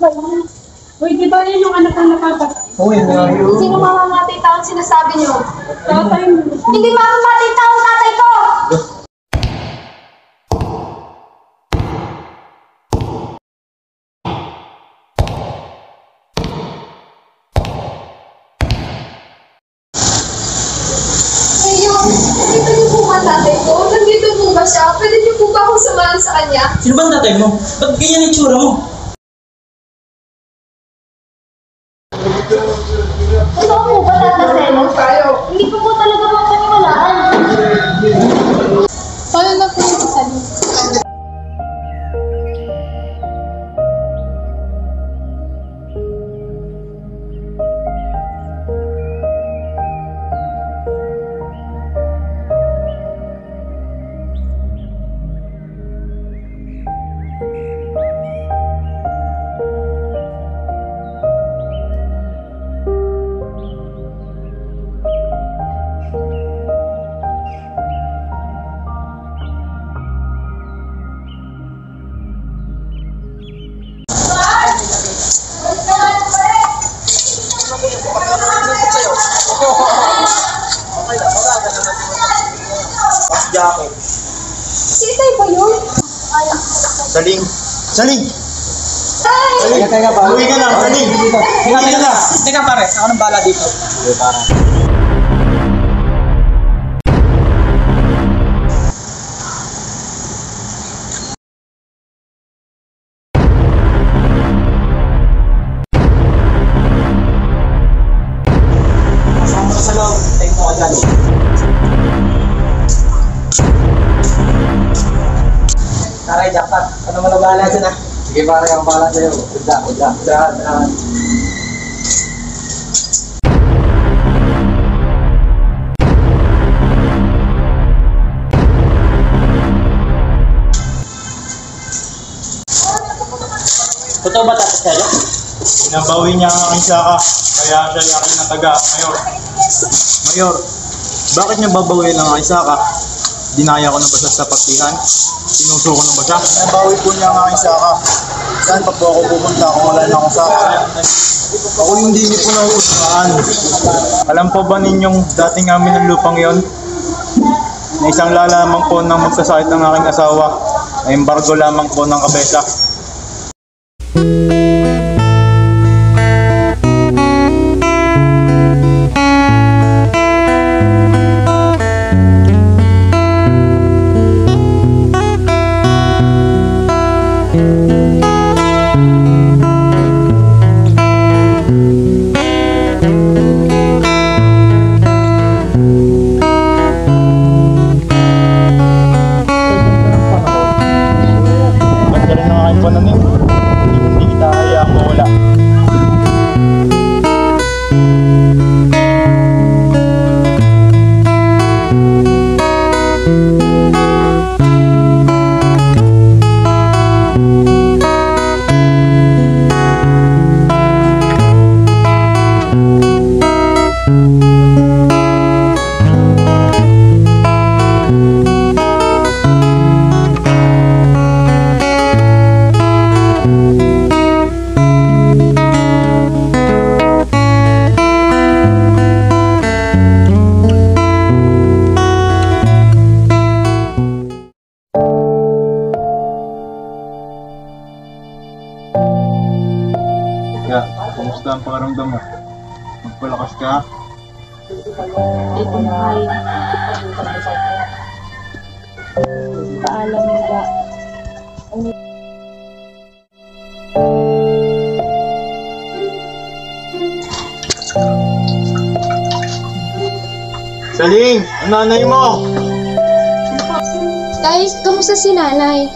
ba yun? Uy, di ba yun yung anak ng nakapatay? Uy, ngayon. Sino mamamatay tao ang sinasabi niyo? Tatay mo. Hindi mamamatay tao ang tatay ko! Nandito niyo po ba tatay ko? Nandito po ba siya? Pwede niyo po ba akong samahan sa kanya? Sino bang tatay mo? Ba't ganyan yung tsura mo? Totoo po ba, Tata Selo? Hindi ko po talaga mapaniwalaan. Paano na po yung kasali? Jacket. Sitay ba yun? Saling! Saling! Ay! Teka pa. Uwi ka na! Saling! Uwi ka na! Teka pare, ako nang bala dito. Uwi para. Kasama ka sa loob. Tayo mo ka dyan. Taray, jackpot. Ano mo na bahala dyan ah? Sige pare, ang bahala sa'yo. Uda. Totoo ba Tata Selo? Pinabawi niya ang aking saka, kaya siya yung aking nataga, Mayor. Mayor, bakit niya babawiin ang aking saka? Dinaya ko na ba siya sa pagtihan? Sinuso ko na ba siya? Pinabawi po niya ang aking saka. Saan pa po ako pupunta kung wala na akong saka? Ako yung hindi niyo po nauusahan. Alam po ba ninyong dating amin ng lupang yon? Na isang lalamang po ng magsasakit ng aking asawa, na embargo lamang po ng kabesa. Hindi kita hayaang mawala. Kumusta ang pakiramdam mo? Magpalakas ka? Hindi ko na kaya. Paalam nila. Saling! Ang nanay mo! Guys, kamusta si nanay?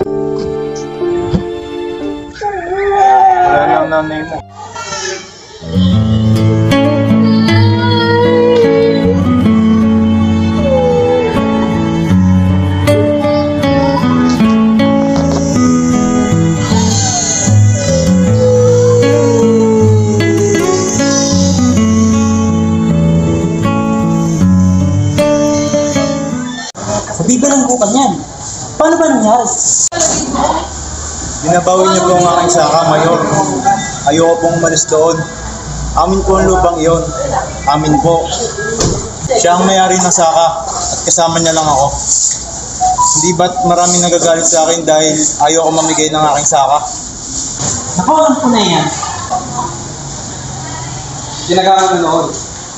Wala na ang nanay mo. Bibilanggukan yan. Paano ba nangyari? Binabawi niyo po ang aking saka, Mayor. ayoko pong umalis doon. Amin po ang lubang iyon. Amin po. Siya ang may-ari ng saka at kasama niya lang ako. Hindi ba't maraming nagagalit sa akin dahil ayoko mamigay ng aking saka? Nakuha ko na yan. Ginagawa mo noon.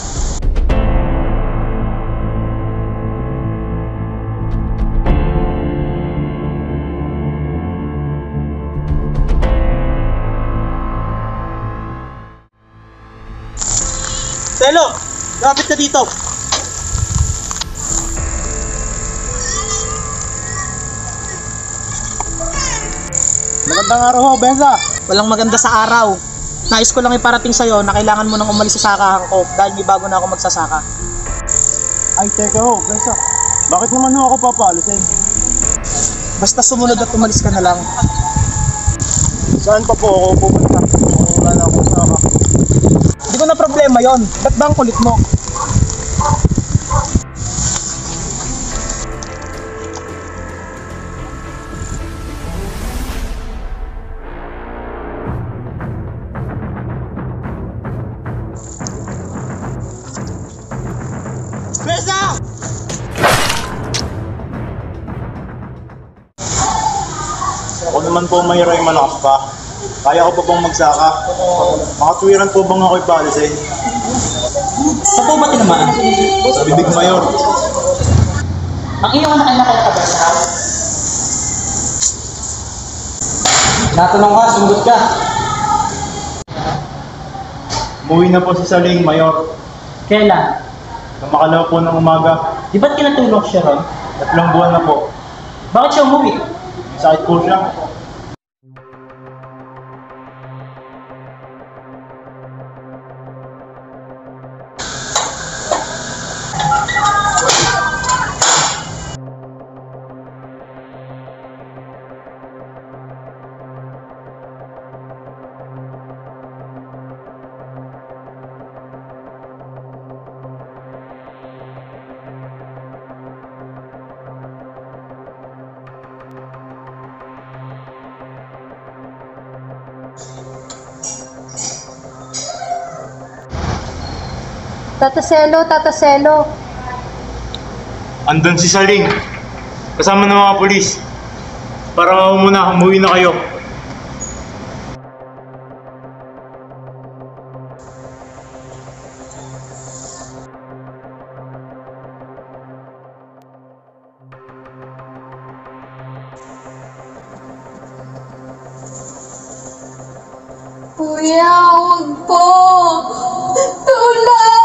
Selo, lapit ka dito. Magandang araw ho, Benza. Walang maganda sa araw. Nais ko lang iparating sa'yo na kailangan mo nang umalis sa sakahan ko dahil may bago na ako magsasaka. Ay, teka ho, Benza. Bakit naman ho ako papaalisin? Basta sumunod at umalis ka na lang. Saan pa po ako pupunta? Wala na akong saka. Hindi ko na problema yon. Ba't ba ang kulit mo? Benza! Ako naman po mayroong malakas pa. Kaya ko pa pong magsaka. Makatwiran po bang ako'y paalisin? Sa po ba tinamaan? Sa bibig mayor. Ang iyong anak ay nakakabasa. Natanong ka, sumunod ka. Umuwi na po si Saling, mayor. Kailan? Nang makalaw po ng umaga. Di ba't kinatulog siya ron? 3 buwan na po. Bakit siya umuwi? May sakit po siya. Tata Selo, Tata Selo. Andun si Saling. Kasama ng mga polis. Para muna, umuwi na kayo. Kuya, huwag po! Tulong!